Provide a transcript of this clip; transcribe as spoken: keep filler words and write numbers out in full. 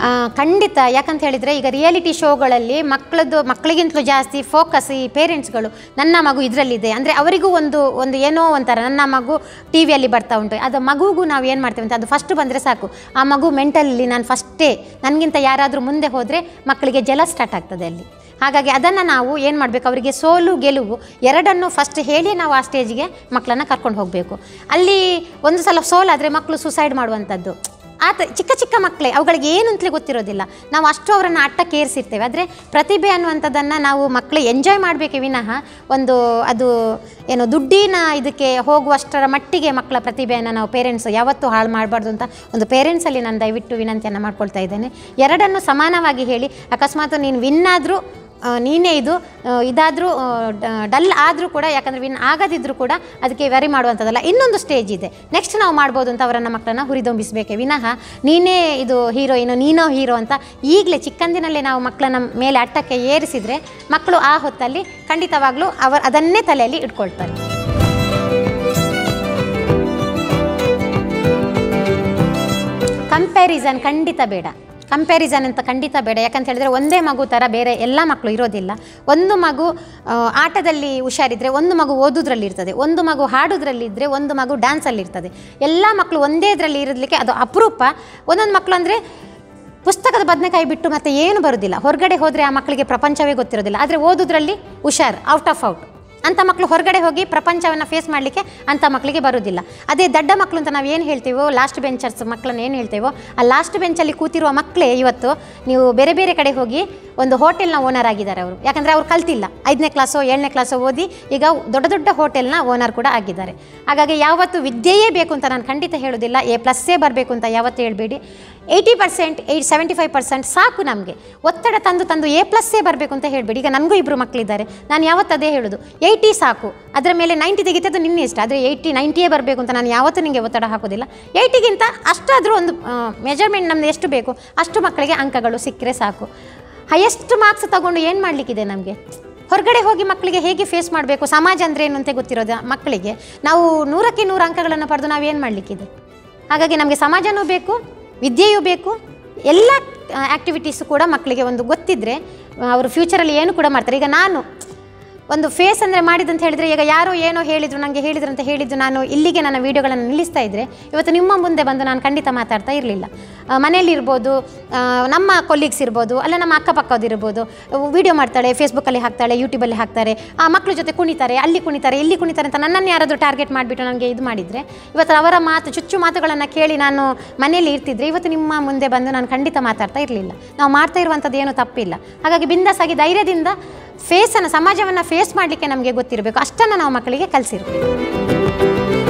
ಖಂಡಿತ. ಯಾಕಂತ ಹೇಳಿದರೆ ಈಗ ರಿಯಾಲಿಟಿ ಶೋಗಳಲ್ಲಿ ಮಕ್ಕಳದ್ದು ಮಕ್ಕಳಿಗಿಂತಲೂ ಜಾಸ್ತಿ ಫೋಕಸ್ ಈ ಪೇರೆಂಟ್ಸ್ಗಳು. ನನ್ನ ಮಗು ಇದರಲ್ಲಿದೆ ಅಂದರೆ ಅವರಿಗೂ ಒಂದು ಒಂದು ಏನೋ ಒಂಥರ ನನ್ನ ಮಗು ಟಿ ವಿಯಲ್ಲಿ ಬರ್ತಾ ಉಂಟು, ಅದು ಮಗುಗೂ ನಾವು ಏನು ಮಾಡ್ತೇವೆ ಅಂತ ಅದು ಫಸ್ಟ್ ಬಂದರೆ ಸಾಕು. ಆ ಮಗು ಮೆಂಟಲಿ ನಾನು ಫಸ್ಟೇ, ನನಗಿಂತ ಯಾರಾದರೂ ಮುಂದೆ ಹೋದರೆ ಮಕ್ಕಳಿಗೆ ಜಲ ಸ್ಟಾರ್ಟ್ ಆಗ್ತದೆ ಅಲ್ಲಿ. ಹಾಗಾಗಿ ಅದನ್ನು ನಾವು ಏನು ಮಾಡಬೇಕು, ಅವರಿಗೆ ಸೋಲು ಗೆಲುವು ಎರಡನ್ನು ಫಸ್ಟ್ ಹೇಳಿ ನಾವು ಆ ಸ್ಟೇಜಿಗೆ ಮಕ್ಕಳನ್ನು ಕರ್ಕೊಂಡು ಹೋಗಬೇಕು. ಅಲ್ಲಿ ಒಂದು ಸಲ ಸೋಲಾದರೆ ಮಕ್ಕಳು ಸುಸೈಡ್ ಮಾಡುವಂಥದ್ದು, ಆತ ಚಿಕ್ಕ ಚಿಕ್ಕ ಮಕ್ಕಳೇ, ಅವುಗಳಿಗೆ ಏನು ಅಂತಲೇ ಗೊತ್ತಿರೋದಿಲ್ಲ. ನಾವು ಅಷ್ಟು ಅವರನ್ನು ಅಟ್ಟಕ್ಕೆ ಏರಿಸಿರ್ತೇವೆ. ಆದರೆ ಪ್ರತಿಭೆ ಅನ್ನುವಂಥದ್ದನ್ನು ನಾವು ಮಕ್ಕಳು ಎಂಜಾಯ್ ಮಾಡಬೇಕೆ ವಿನಃ ಒಂದು ಅದು ಏನು ದುಡ್ಡಿನ ಇದಕ್ಕೆ ಹೋಗುವಷ್ಟರ ಮಟ್ಟಿಗೆ ಮಕ್ಕಳ ಪ್ರತಿಭೆಯನ್ನು ನಾವು ಪೇರೆಂಟ್ಸ್ ಯಾವತ್ತೂ ಹಾಳು ಮಾಡಬಾರ್ದು ಅಂತ ಒಂದು ಪೇರೆಂಟ್ಸಲ್ಲಿ ನಾನು ದಯವಿಟ್ಟು ವಿನಂತಿಯನ್ನು ಮಾಡ್ಕೊಳ್ತಾ ಇದ್ದೇನೆ. ಎರಡನ್ನು ಸಮಾನವಾಗಿ ಹೇಳಿ, ಅಕಸ್ಮಾತ್ ನೀನು ವಿನ್ ಆದರೂ ನೀನೇ ಇದು ಇದಾದರೂ ಡಲ್ ಆದರೂ ಕೂಡ, ಯಾಕಂದರೆ ವಿನ್ ಆಗದಿದ್ದರೂ ಕೂಡ ಅದಕ್ಕೆ ವರಿ ಮಾಡುವಂಥದ್ದಲ್ಲ, ಇನ್ನೊಂದು ಸ್ಟೇಜ್ ಇದೆ, ನೆಕ್ಸ್ಟ್ ನಾವು ಮಾಡ್ಬೋದು ಅಂತ ಅವರನ್ನು ಮಕ್ಕಳನ್ನು ಹುರಿದೊಂಬಿಸಬೇಕೆ ವಿನಃ ನೀನೇ ಇದು ಹೀರೋಯಿನು ನೀನೋ ಹೀರೋ ಅಂತ ಈಗಲೇ ಚಿಕ್ಕಂದಿನಲ್ಲೇ ನಾವು ಮಕ್ಕಳನ್ನ ಮೇಲೆ ಅಟ್ಟಕ್ಕೆ ಏರಿಸಿದರೆ ಮಕ್ಕಳು ಆ ಹೊತ್ತಲ್ಲಿ ಖಂಡಿತವಾಗ್ಲೂ ಅವರು ಅದನ್ನೇ ತಲೆಯಲ್ಲಿ ಇಟ್ಕೊಳ್ತಾರೆ. ಕಂಪ್ಯಾರಿಸನ್ ಖಂಡಿತ ಬೇಡ. ಕಂಪ್ಯಾರಿಸನ್ ಅಂತ ಖಂಡಿತ ಬೇಡ. ಯಾಕಂತ ಹೇಳಿದರೆ ಒಂದೇ ಮಗು ಥರ ಬೇರೆ ಎಲ್ಲ ಮಕ್ಕಳು ಇರೋದಿಲ್ಲ. ಒಂದು ಮಗು ಆಟದಲ್ಲಿ ಹುಷಾರಿದ್ದರೆ ಒಂದು ಮಗು ಓದೋದ್ರಲ್ಲಿ ಇರ್ತದೆ, ಒಂದು ಮಗು ಹಾಡೋದ್ರಲ್ಲಿದ್ದರೆ ಒಂದು ಮಗು ಡ್ಯಾನ್ಸಲ್ಲಿ ಇರ್ತದೆ. ಎಲ್ಲ ಮಕ್ಕಳು ಒಂದೇ ಇದರಲ್ಲಿ ಇರಲಿಕ್ಕೆ ಅದು ಅಪರೂಪ. ಒಂದೊಂದು ಮಕ್ಕಳು ಅಂದರೆ ಪುಸ್ತಕದ ಬದನೆಕಾಯಿ ಬಿಟ್ಟು ಮತ್ತೆ ಏನು ಬರೋದಿಲ್ಲ, ಹೊರಗಡೆ ಹೋದರೆ ಆ ಮಕ್ಕಳಿಗೆ ಪ್ರಪಂಚವೇ ಗೊತ್ತಿರೋದಿಲ್ಲ. ಆದರೆ ಓದೋದ್ರಲ್ಲಿ ಹುಷಾರ್, ಔಟ್ ಆಫ್ ಔಟ್ ಅಂಥ ಮಕ್ಕಳು ಹೊರಗಡೆ ಹೋಗಿ ಪ್ರಪಂಚವನ್ನು ಫೇಸ್ ಮಾಡಲಿಕ್ಕೆ ಅಂಥ ಮಕ್ಕಳಿಗೆ ಬರೋದಿಲ್ಲ. ಅದೇ ದಡ್ಡ ಮಕ್ಕಳು ಅಂತ ನಾವು ಏನು ಹೇಳ್ತೀವೋ, ಲಾಸ್ಟ್ ಬೆಂಚರ್ಸ್ ಮಕ್ಕಳನ್ನು ಏನು ಹೇಳ್ತೇವೋ, ಆ ಲಾಸ್ಟ್ ಬೆಂಚಲ್ಲಿ ಕೂತಿರುವ ಮಕ್ಕಳೇ ಇವತ್ತು ನೀವು ಬೇರೆ ಬೇರೆ ಕಡೆ ಹೋಗಿ ಒಂದು ಹೋಟೆಲ್ನ ಓನರ್ ಆಗಿದ್ದಾರೆ ಅವರು. ಯಾಕಂದರೆ ಅವ್ರು ಕಲ್ತಿಲ್ಲ, ಐದನೇ ಕ್ಲಾಸೋ ಏಳನೇ ಕ್ಲಾಸೋ ಓದಿ ಈಗ ದೊಡ್ಡ ದೊಡ್ಡ ಹೋಟೆಲ್ನ ಓನರ್ ಕೂಡ ಆಗಿದ್ದಾರೆ. ಹಾಗಾಗಿ ಯಾವತ್ತು ವಿದ್ಯೆಯೇ ಬೇಕು ಅಂತ ನಾನು ಖಂಡಿತ ಹೇಳೋದಿಲ್ಲ, ಎ ಪ್ಲಸ್ಸೇ ಬರಬೇಕು ಅಂತ ಯಾವತ್ತೂ ಹೇಳಬೇಡಿ. Eighty percent eight seventy five percent ಸಾಕು ನಮಗೆ. ಒತ್ತಡ ತಂದು ತಂದು ಎ ಪ್ಲಸ್ಸೇ ಬರಬೇಕು ಅಂತ ಹೇಳಬೇಡಿ. ಈಗ ನನಗೂ ಇಬ್ಬರು ಮಕ್ಕಳಿದ್ದಾರೆ, ನಾನು ಯಾವತ್ತು ಅದೇ ಹೇಳೋದು, ಏಯ್ಟಿ ಸಾಕು, ಅದರ ಮೇಲೆ ನೈಂಟಿ ತೆಗಿತದ್ದು ನಿನ್ನ ಇಷ್ಟ. ಆದರೆ ಏಯ್ಟಿ ನೈಂಟಿಯೇ ಬರಬೇಕು ಅಂತ ನಾನು ಯಾವತ್ತೂ ನಿಮಗೆ ಒತ್ತಡ ಹಾಕೋದಿಲ್ಲ. ಏಯ್ಟಿಗಿಂತ ಅಷ್ಟಾದರೂ ಒಂದು ಮೆಜರ್ಮೆಂಟ್ ನಮ್ಮದು ಎಷ್ಟು ಬೇಕು ಅಷ್ಟು ಮಕ್ಕಳಿಗೆ ಅಂಕಗಳು ಸಿಕ್ಕರೆ ಸಾಕು. ಹೈಯೆಸ್ಟ್ ಮಾರ್ಕ್ಸ್ ತಗೊಂಡು ಏನು ಮಾಡಲಿಕ್ಕಿದೆ ನಮಗೆ? ಹೊರಗಡೆ ಹೋಗಿ ಮಕ್ಕಳಿಗೆ ಹೇಗೆ ಫೇಸ್ ಮಾಡಬೇಕು, ಸಮಾಜ ಅಂದರೆ ಏನು ಅಂತ ಗೊತ್ತಿರೋದು ಮಕ್ಕಳಿಗೆ. ನಾವು ನೂರಕ್ಕೆ ನೂರು ಅಂಕಗಳನ್ನು ಪಡೆದು ನಾವೇನು ಮಾಡಲಿಕ್ಕಿದೆ? ಹಾಗಾಗಿ ನಮಗೆ ಸಮಾಜನೂ ಬೇಕು, ವಿದ್ಯೆಯೂ ಬೇಕು, ಎಲ್ಲ ಆ್ಯಕ್ಟಿವಿಟೀಸು ಕೂಡ ಮಕ್ಕಳಿಗೆ ಒಂದು ಗೊತ್ತಿದ್ದರೆ ಅವರು ಫ್ಯೂಚರಲ್ಲಿ ಏನು ಕೂಡ ಮಾಡ್ತಾರೆ. ಈಗ ನಾನು ಒಂದು ಫೇಸ್ ಅಂದರೆ ಮಾಡಿದಂತ ಹೇಳಿದರೆ, ಈಗ ಯಾರೋ ಏನೋ ಹೇಳಿದರು ನನಗೆ ಹೇಳಿದ್ರು ಅಂತ ಹೇಳಿದ್ದು ನಾನು ಇಲ್ಲಿಗೆ ನನ್ನ ವೀಡಿಯೋಗಳನ್ನು ನಿಲ್ಲಿಸ್ತಾ ಇದ್ದರೆ ಇವತ್ತು ನಿಮ್ಮ ಮುಂದೆ ಬಂದು ನಾನು ಖಂಡಿತ ಮಾತಾಡ್ತಾ ಇರಲಿಲ್ಲ. ಮನೇಲಿರ್ಬೋದು, ನಮ್ಮ ಕೊಲೀಗ್ಸ್ ಇರ್ಬೋದು, ಅಲ್ಲ ನಮ್ಮ ಅಕ್ಕಪಕ್ಕದಿರ್ಬೋದು, ವೀಡಿಯೋ ಮಾಡ್ತಾಳೆ, ಫೇಸ್ಬುಕ್ಕಲ್ಲಿ ಹಾಕ್ತಾಳೆ, ಯೂಟ್ಯೂಬಲ್ಲಿ ಹಾಕ್ತಾರೆ, ಆ ಮಕ್ಕಳ ಜೊತೆ ಕುಣಿತಾರೆ, ಅಲ್ಲಿ ಕುಣಿತಾರೆ, ಇಲ್ಲಿ ಕುಣಿತಾರೆ ಅಂತ ನನ್ನನ್ನು ಯಾರಾದರೂ ಟಾರ್ಗೆಟ್ ಮಾಡಿಬಿಟ್ಟು ನನಗೆ ಇದು ಮಾಡಿದರೆ, ಇವತ್ತು ಅವರ ಮಾತು ಚುಚ್ಚು ಮಾತುಗಳನ್ನು ಕೇಳಿ ನಾನು ಮನೆಯಲ್ಲಿ ಇರ್ತಿದ್ರೆ ಇವತ್ತು ನಿಮ್ಮ ಮುಂದೆ ಬಂದು ನಾನು ಖಂಡಿತ ಮಾತಾಡ್ತಾ ಇರಲಿಲ್ಲ. ನಾವು ಮಾಡ್ತಾ ಇರುವಂಥದ್ದು ಏನೂ ತಪ್ಪಿಲ್ಲ. ಹಾಗಾಗಿ ಬಿಂದಾಸಾಗಿ ಧೈರ್ಯದಿಂದ ಫೇಸನ್ನು, ಸಮಾಜವನ್ನು ಫೇಸ್ ಮಾಡಲಿಕ್ಕೆ ನಮಗೆ ಗೊತ್ತಿರಬೇಕು. ಅಷ್ಟನ್ನು ನಾವು ಮಕ್ಕಳಿಗೆ ಕಲಿಸಿರ್ಬೇಕು.